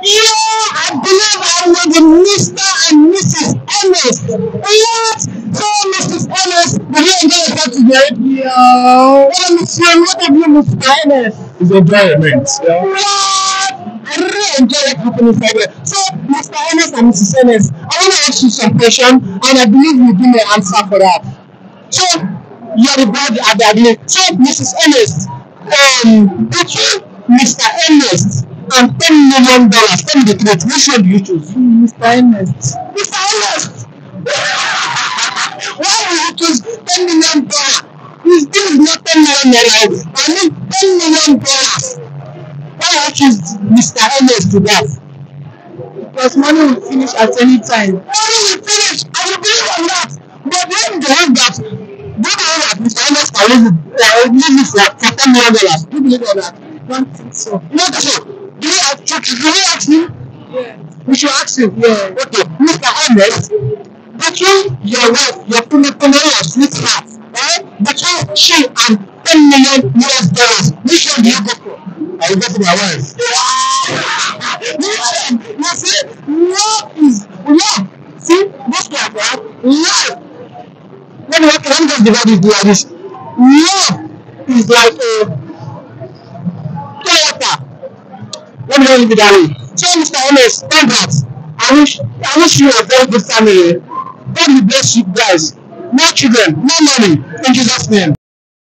Yeah, I believe I know the Mr. and Mrs. Ernest. What? So, Mrs. Ernest, did you enjoy yourself today? Yeah. What have you, Mr. Ernest? It's enjoyment. Yeah. What? I really enjoy that company segment. So, Mr. Ernest and Mrs. Ernest, I want to ask you some question, and I believe you give me an answer for that. So, you're the bride at the beginning. So, Mrs. Ernest, between Mr. Ernest and $10 million, tell me the truth, which one do you choose? Mr. Ernest. Mr. Ernest! Why will you choose $10 million? This is not $10 million. I mean $10 million. Why will you choose Mr. Ernest to that? Because money will finish at any time. Money will finish. I will believe on that. But when they have that, do you believe that Mr. Ernest can leave it for $10 million? Do you believe on that? I don't think so. Not so. Do you ask him? Yeah. We should ask him. Yeah. Okay, Mr. Ernest, between your wife, your your sweetheart, right? Between she and $10 million, which one do you go for? I will go for my wife. Listen, you see, love is love. See, this guy, right? Love. Let me just divide it like this. Love is like a Toyota. Let me leave it that way. So, Mr. Ernest, congrats. I wish you a very good family. God will bless you guys. More children, more money. In Jesus' name.